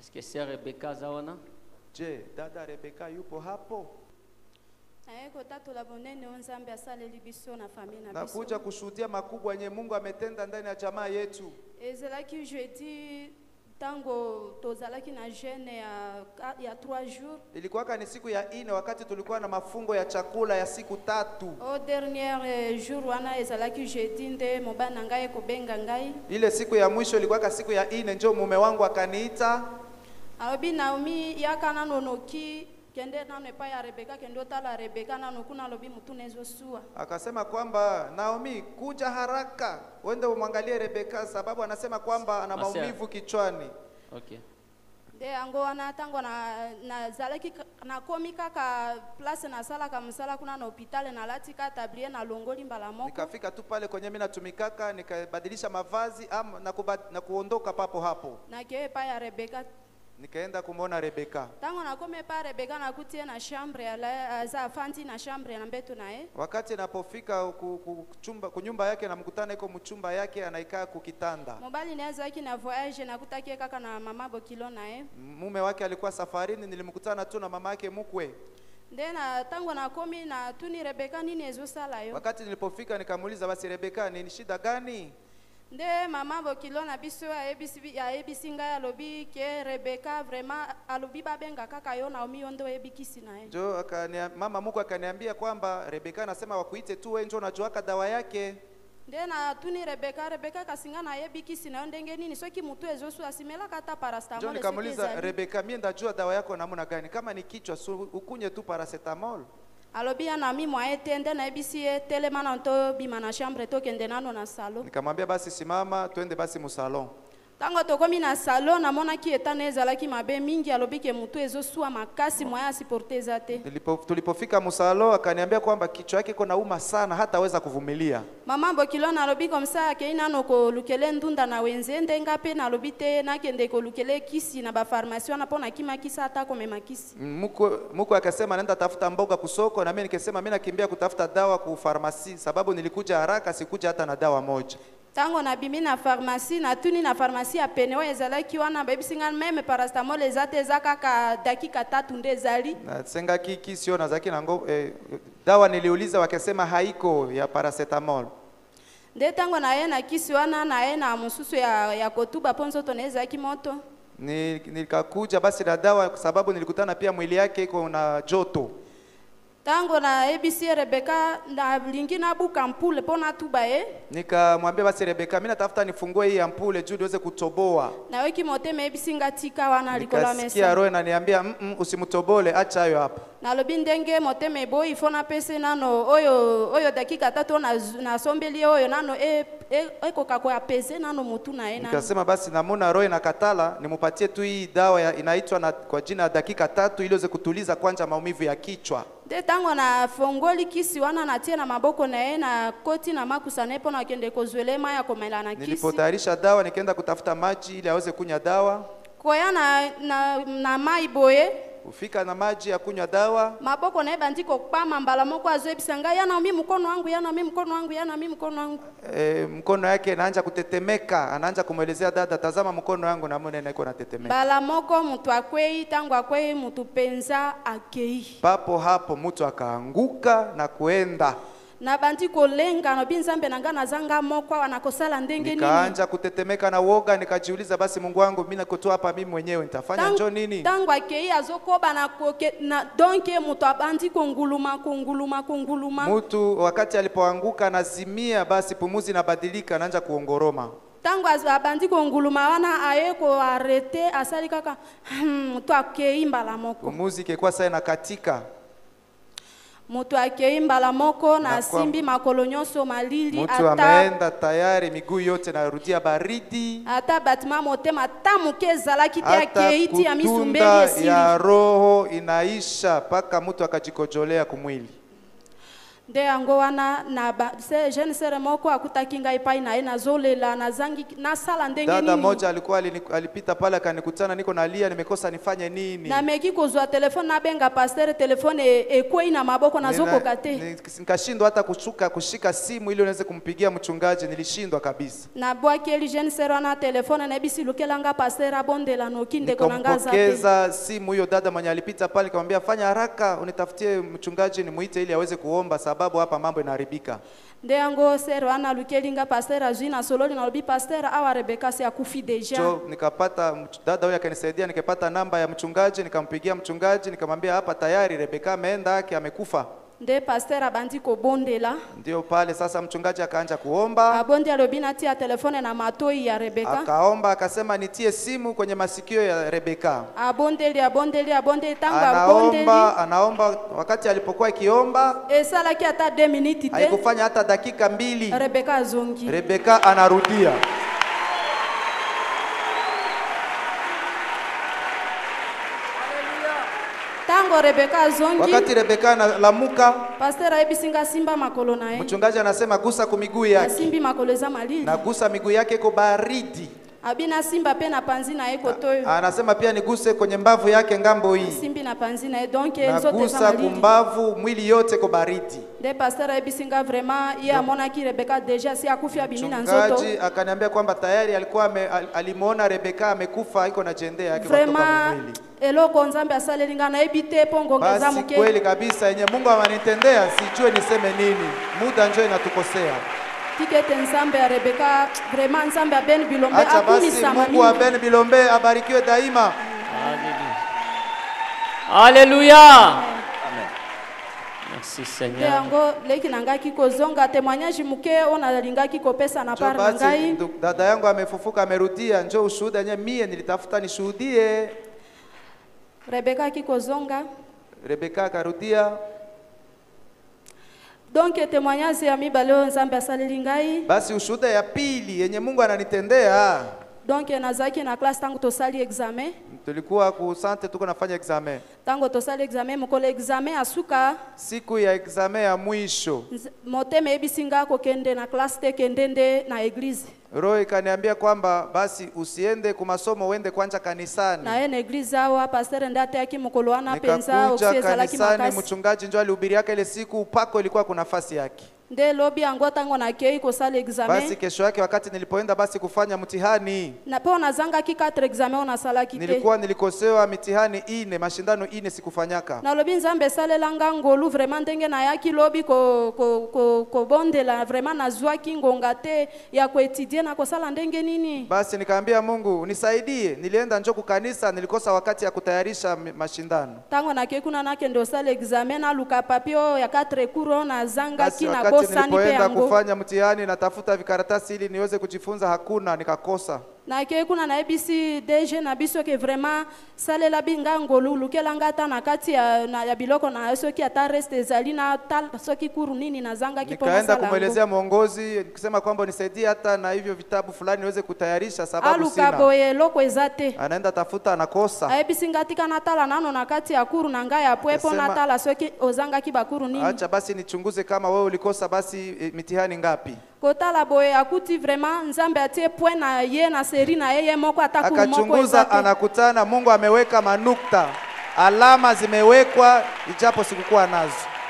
Est-ce que c'est Rebecca Zawana? Je, dada Rebecca yupo hapo? Nakuja kushuhudia makubwa yenye Mungu ametenda ndani ya jamaa yetu. Ezalaki jeudi tango tozalaki na jeûne ya 3 jours. Ilikuwa ni siku ya 4 wakati tulikuwa na mafungo ya chakula ya siku 3. Au dernier jour wana ezalaki jeudi nde mobana ngai kobenga ngai. Ile siku ya mwisho ilikuwa siku ya 4 ndio mume wangu akaniita. Alobi Naomi yakana nonoki kende nane pa ya Rebecca kendo tala Rebecca na nokuna lobi mutunezo sua. Akasema kwamba Naomi kuja haraka uende umwangalie Rebecca sababu anasema kwamba ana maumivu kichwani. Okay. De ango wana tango na zalaki na komika ka place na sala ka msala kuna na hospitali na latika tablie na longoli mbala moko. Nikafika tu pale kwenye mimi natumikaka nikabadilisha mavazi na kuondoka papo hapo. Na ke pa ya Rebecca nikaenda kumwona Rebecca. Tango na kome pa Rebecca na kutie na chambre ala za fanti na chambre na mbeto nae. Wakati napofika kunyumba yake na mkutana iko mchumba yake anaikaa kukitanda. Mobali naweza yake na voyage na kutakia kaka na mama Bokilo nae. Mume wake alikuwa safarini, nilimkutana tu na mama yake mkwe. Ndena tango na komi na tuni Rebecca nini ezosala yo. Wakati nilipofika nikamuuliza basi Rebecca ni shida gani? Nde mama Bokilo na biso ya ebisi ngai alobi ke Rebecca vraiment alobi babenga kaka yo Naomi ondo ebikisi nae. Jo mama mko akaniambia kwamba Rebecca anasema wakuite tu wewe njoo unajuaka dawa yake. Nde na tuni Rebecca kasinga na ebikisi na ndenge nini soki mutu ezosu asimela kata paracetamol. Jo nikamuuliza Rebecca mimi ndajua dawa yako namna gani kama ni kichwa ukunye tu paracetamol. Alobi na mimi mwaetende na ebisi telema na nto bima na chambre to kende nano na salon. Nikamwambia basi simama twende basi mu salon. Tango tokomi na salon na mona ki etana ezalaki mabe mingi alobi ke mutu ezosua makasi moya asiporteza te. Tulipofika mu salon akaniambia kwamba kichwa yake iko nauma sana hataweza kuvumilia. Mama Bokilo na alobi komsa ke inano ko lukele ndunda na wenzende ngape na alobi te na kende ko lukele kisi na ba pharmacie na pona kima kisa hata kome makisi. Muko akasema nenda tafuta mboga kusoko na mimi nikasema mimi nakimbia kutafuta dawa ku pharmacie sababu nilikuja haraka sikuja hata na dawa moja. Tango na bimi na pharmacie na tuni na pharmacie ya pene wa ezalaki wana babisinga meme paracetamol ezate zaka ka dakika 3 nde zali. Na senga kiki sio na zaki nango dawa niliuliza wakasema haiko ya paracetamol. Nde tango na yena kisi wana na yena mususu ya kotuba ponzo toneza kimoto. Nikakuja basi na dawa kwa sababu nilikutana pia mwili yake iko na joto. Tango na ABC Rebecca na lingi na buka ampule pona tuba nikamwambia basi Rebecca mimi natafuta nifungue hii ampule juu niweze kutoboa. Na wiki moteme ABC ngatika wana likola mesa. Nikasikia roho inaniambia usimtobole acha hayo hapa. Na lobi ndenge moteme boy ifona pese nano oyo dakika 3 na sombeli oyo nano eko kako ya pese nano mutu na ena. Nikasema basi namuna roho inakatala nimupatie tu hii dawa inaitwa kwa jina dakika 3 ili iweze kutuliza kwanza maumivu ya kichwa. De tango na fongoli kisi wana natia na maboko na na koti na makusa nepo na kende kozwele maya komela na kisi. Nilipotayarisha dawa nikaenda kutafuta maji ili aweze kunywa dawa. Koya na mai boye. Ufika na maji ya kunywa dawa. Maboko na bandiko kpama mbala moko azwebisanga yana mimi mkono wangu yana mimi mkono wangu yana mimi mkono wangu. Mkono yake anaanza kutetemeka, anaanza kumuelezea dada tazama mkono wangu na mbona iko natetemeka. Bala moko mtu akwei tangu akwei mtu penza akei. Papo hapo mtu akaanguka na kuenda. Na bandiko lenga no binzambe nangana zanga moko wanakosala ndenge nini. Nikaanza kutetemeka na woga nikajiuliza basi Mungu wangu mimi nakutoa hapa mimi mwenyewe nitafanya njoo nini? Tangu akei azokoba na donke mtu abandiko nguluma. Mtu wakati alipoanguka nazimia basi pumuzi inabadilika anaanza kuongoroma. Tangu abandiko nguluma wana ayeko arete asali kaka mtu akei mbala moko. Pumuzi ikekuwa sasa inakatika. Mutu akeimba la moko na simbi makolonyoso malili mutu ameenda tayari miguu yote narudia baridi ata batima motema tamu kezala kiti akeiti ya misumbeli ya roho inaisha paka mutu akajikojolea kumwili. nde yango wana na se jeune sere moko akutaki ngai pai na ye nazolela nazangi nasala ndenge nini. Dada moja alikuwa alipita pale akanikutana niko nalia, nimekosa nifanye nini. Na meki kozwa telefone nabenga pasteur, telefone ekwei na maboko nazokoka te. Nikashindwa hata kushika simu ili niweze kumpigia mchungaji, nilishindwa kabisa. Na bwaki eli jeune sere wana telefone na bisi lukelanga pasteur abondela noki ndeko nangaza te. Nikampokeza simu hiyo dada mwenye alipita pale, nikamwambia fanya haraka unitafutie mchungaji nimuite ili aweze kuomba sababu hapa mambo inaharibika. Nde yango sere wana lukelinga pasteur azina sololi na lobi pasteur awa Rebeka si akufi deja. So nikapata dada huyo akanisaidia, nikapata namba ya mchungaji, nikampigia mchungaji nikamwambia hapa tayari Rebeka ameenda yake amekufa. Nde pasteur abandi kobondela. Ndio pale sasa mchungaji akaanza kuomba. Abondi alobina tia telefone na matoi ya Rebeka. Akaomba akasema nitie simu kwenye masikio ya Rebeka. Abondeli tanga abondeli. Anaomba wakati alipokuwa akiomba. Esala ki ata 2 minutes te. Haikufanya hata dakika 2. Rebeka azongi. Rebeka anarudia. Tango Rebeka azongi. Wakati Rebeka analamuka, pasteur aibisinga simba makolo nae. Mchungaji anasema gusa kwa miguu yake. Simbi makolo za malili. Na gusa miguu yake iko baridi. Abina simba pe na panzi na eko toyo. Anasema pia niguse kwenye mbavu yake ngambo hii. Simbi na panzi na donc zote za malili. Gusa kumbavu mwili yote ko baridi. De pasteur aibisinga vraiment ya mona ki Rebeka deja si akufi abini na nzoto. Mchungaji akaniambia kwamba tayari alikuwa alimuona Rebeka amekufa iko na jende yake kutoka mwili. Eloko nzambe asalelinga na ebite pongo ngeza muke. Basi kweli kabisa yenye Mungu amanitendea sijue niseme nini. Muda njoo inatukosea. Tikete nzambe ya Rebeka vraiment nzambe ya Ben Bilombe akuni samani. Mungu wa Ben Bilombe abarikiwe daima. Alléluia. Amen. Merci Seigneur. Yango leki nangaki kozonga témoignage muke ona lingaki kopesa na par ngai. Dada yangu amefufuka amerudia, njoo ushuhuda nye mie nilitafuta nishuhudie. Rebeka kikozonga. Rebeka akarudia. Donc témoignage ya mibaleo nzambe asaleli ngai. Basi ushuhuda ya pili yenye Mungu ananitendea. Donc nazaki na classe tangu tosali examen. Tulikuwa ku sante tuko nafanya examen. Tango tosali examen mukole examen asuka. Siku ya examen ya mwisho. Moteme ebisinga ko kende na classe te kendende na eglise. Roho ikaniambia kwamba basi usiende kumasomo uende kwanza kanisani. Na ene eglise awa pasteur ndate yaki mukoloana penza oksieza laki makasi. Mchungaji njoo alihubiri yake ile siku upako ilikuwa kuna nafasi yake. Nde lobi yango tango na kei ko sala examen. Basi kesho yake wakati nilipoenda basi kufanya mtihani. Na po nazanga ki 4 examen ona sala kite. Nilikosewa mitihani 4, mashindano 4 sikufanyaka. Na lobi nzambe salela ngangolu vraiment ndenge na yaki lobi ko bondela vraiment nazwa kingonga te ya ko étudier na ko sala ndenge nini. Basi nikaambia Mungu unisaidie, nilienda njoo kukanisa nilikosa wakati ya kutayarisha mashindano. Tango na kei kuna nake ndo sala examen na luka papio ya 4 cours na zanga kina nilipoenda kufanya mtihani natafuta vikaratasi ili niweze kujifunza hakuna, nikakosa. Na ke kuna na ABC DG na biso ke vraiment salela binga ngolu lukelanga ta na kati ya biloko na soki ata reste zalina tal soki kuru nini na zanga kipo sala. Nikaenda kumwelezea mwongozi kusema kwamba nisaidie hata na hivyo vitabu fulani niweze kutayarisha sababu sina. Aluka boye loko ezate. Anaenda tafuta anakosa. ABC ngatika na tala nano na kati ya kuru na ngaya apwepo na tala soki ozanga kibakuru nini. Acha basi nichunguze kama wewe ulikosa basi mitihani ngapi. Kotala boye akuti vraiment nzambe atie point na ye na seri na yeye moko atakuru moko. Akachunguza anakutana Mungu ameweka manukta. Alama zimewekwa ijapo sikukuwa nazo.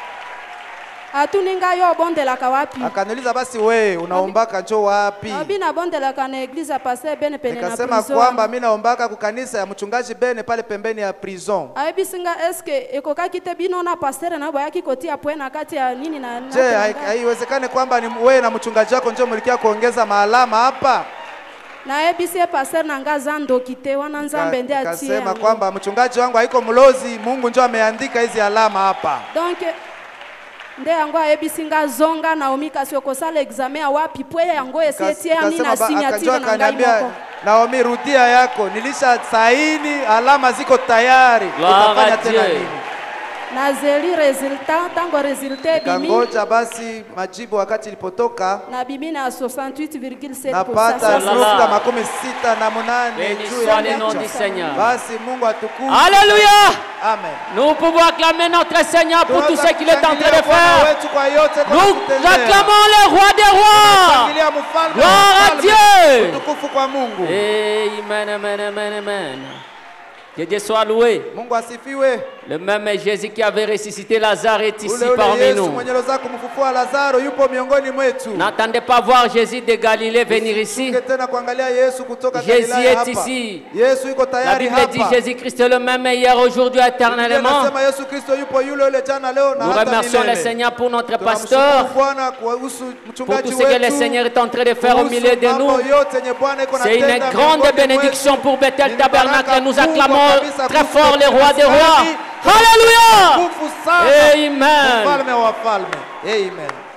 Atuninga yo bondela ka wapi? Akaniuliza basi wewe unaombaka njoo wapi? Abina bondela ka na eglise passer bene pene na prison. Nikasema kwamba mimi naombaka ku kanisa ya mchungaji Bene pale pembeni ya prison. Aibisinga eske ekokaki te bino na pasteur na boyaki kotia pwena kati ya nini na je, haiwezekane kwamba ni wewe na mchungaji wako njoo mlikia kuongeza maalama hapa? Na ebisi pasteur na ngaza ndokite wana nzambe ndi atie. Akasema kwamba mchungaji wangu haiko mlozi, Mungu njoo ameandika hizi alama hapa. Donc nde yango ayebisinga zonga Naomi kasi okosala examen wapi pwe yango esietie ani na signature na ngai moko. Naomi rudia yako, nilisha saini, alama ziko tayari. Utafanya tena nini? nazeli resultat tango resultat bimi kangoja basi majibu wakati ilipotoka na bimi na 68,7%. napata Salala. nukta 68 Béni juu soit ya le nom du picha. Seigneur. Basi Mungu atukuzwe. Alléluia. Amen. Nous pouvons acclamer notre Seigneur pour tout ce qu'il est en train de Tunaweza kushangilia Bwana faire. wetu kwa yote kwa Nous kututendea. acclamons le roi des rois. Shangilia mfalme wa Gloire à wafalme. Dieu. Utukufu kwa Mungu. Amen, amen, amen, amen. Que Dieu soit loué. Mungu asifiwe. Le même Jésus qui avait ressuscité Lazare est ici Ule ule parmi Yesu nous. mwenye aliweza kumfufua Lazaro yupo miongoni mwetu. N'attendez pas voir Jésus de Galilée venir ici. Tuke tena kuangalia Yesu kutoka Jésus Galilaya est hapa. ici. Yesu yuko La tayari Bible dit hapa. Jésus-Christ est le même hier, aujourd'hui, Biblia éternellement. inasema Yesu Kristo yupo yule yule jana leo na Nous hata remercions le milele. Seigneur pour notre Tunamshukuru pasteur, Bwana kuhusu pour mchungaji tout ce que le wetu. Seigneur est en train de faire au Kuhusu milieu de mambo nous. yote yenye Bwana iko C'est une anatenda grande miongoni bénédiction mwetu. pour Bethel Ni Tabernacle. baraka Nous kubwa acclamons kabisa très kuhusu fort le roi des rois. kanisani. Alléluia. Tukufu sana Amen. mfalme wa wafalme. Amen.